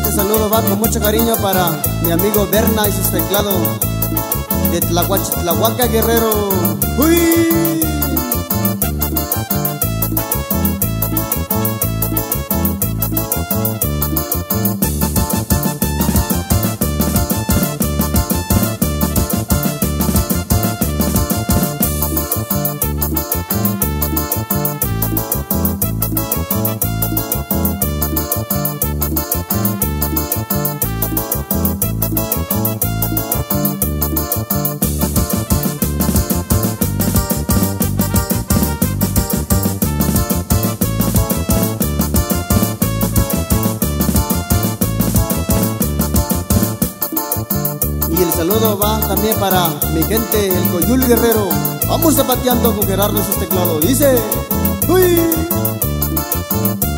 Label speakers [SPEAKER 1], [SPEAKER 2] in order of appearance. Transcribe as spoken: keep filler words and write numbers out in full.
[SPEAKER 1] Este saludo va con mucho cariño para mi amigo Berna y sus teclados de Tlahuaca, Guerrero. ¡Uy! Y el saludo va también para mi gente, el Coyul Guerrero. Vamos zapateando con Gerardo y sus teclados. Dice, ¡uy!